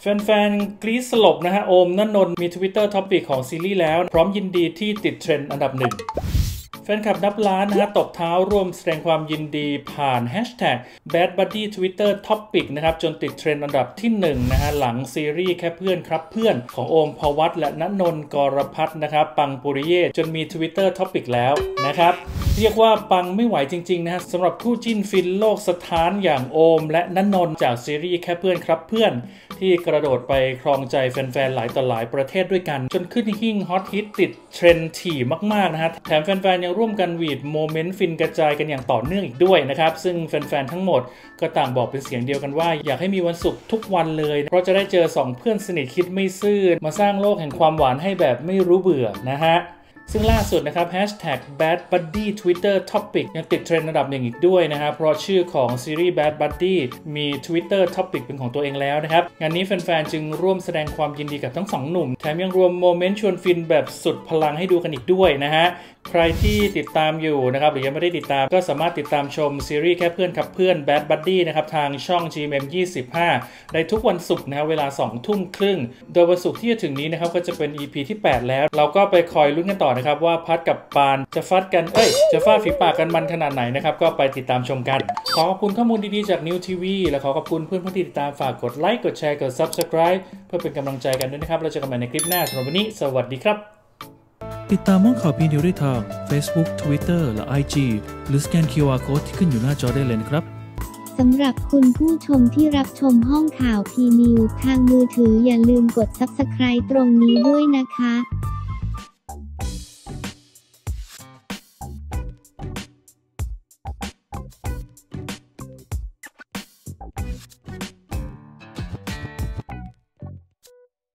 แฟนๆกรี๊ดสลบนะฮะโอมณนนท์มี Twitter Topic ของซีรีส์แล้วพร้อมยินดีที่ติดเทรนด์อันดับ 1แฟนคลับนับล้านนะฮะตบเท้าร่วมแสดงความยินดีผ่าน Bad Buddy Twitter Topic นะครับจนติดเทรนด์อันดับที่1นะฮะหลังซีรีส์แค่เพื่อนครับเพื่อนของโอมภวัตและณนนท์กรพัฒน์นะครับปังปุริเย่จนมี Twitter Topic แล้วนะครับเรียกว่าปังไม่ไหวจริงๆนะฮะสำหรับคู่จิ้นฟินโลกสถานอย่างโอมและณนนท์จากซีรีส์แค่เพื่อนครับเพื่อนที่กระโดดไปครองใจแฟนๆหลายต่อหลายประเทศด้วยกันจนขึ้นหิ้งฮอตฮิตติดเทรนด์ถี่มากๆนะฮะแถมแฟนๆยังร่วมกันหวีดโมเมนต์ฟินกระจายกันอย่างต่อเนื่องอีกด้วยนะครับซึ่งแฟนๆทั้งหมดก็ต่างบอกเป็นเสียงเดียวกันว่าอยากให้มีวันศุกร์ทุกวันเลยเพราะจะได้เจอ2เพื่อนสนิทคิดไม่ซื่อมาสร้างโลกแห่งความหวานให้แบบไม่รู้เบื่อนะฮะซึ่งล่าสุดนะครับ Bad Buddy Twitter Topic ยังติดเทรนด์อันดับ1อีกด้วยนะครับเพราะชื่อของซีรีส์ Bad Buddy มี Twitter Topic เป็นของตัวเองแล้วนะครับงานนี้แฟนๆจึงร่วมแสดงความยินดีกับทั้ง2หนุ่มแถมยังรวมโมเมนต์ชวนฟินแบบสุดพลังให้ดูกันอีกด้วยนะฮะใครที่ติดตามอยู่นะครับหรือยังไม่ได้ติดตามก็สามารถติดตามชมซีรีส์แค่เพื่อนครับเพื่อน Bad Buddy นะครับทางช่อง GMM25 ได้ทุกวันศุกร์นะเวลา 20:30 น.โดยวันศุกร์ที่จะถึงนี้นะครับก็จะเป็น EP ที่ 8 แล้วเราก็ไปคอยลุ้นกันต่อนะครับว่าพัดกับปานจะฟาดฝีปากกันมันขนาดไหนนะครับก็ไปติดตามชมกันขอขอบคุณข้อมูลดีๆจาก New TV และขอขอบคุณเพื่อนๆที่ติดตามฝากกดไลค์กดแชร์กด Subscribe เพื่อเป็นกำลังใจกันด้วยนะครับเราเจอกันใหม่ในคลิปหน้าสำหรับวันนี้สวัสดีครับติดตามห้องข่าวพีนิวได้ทาง Facebook Twitter และ IG หรือสแกน QR Code ที่ขึ้นอยู่หน้าจอได้เลยนะครับสำหรับคุณผู้ชมที่รับชมห้องข่าวพีนิวทางมือถืออย่าลืมกด Subscribe ตรงนี้ด้วยนะคะ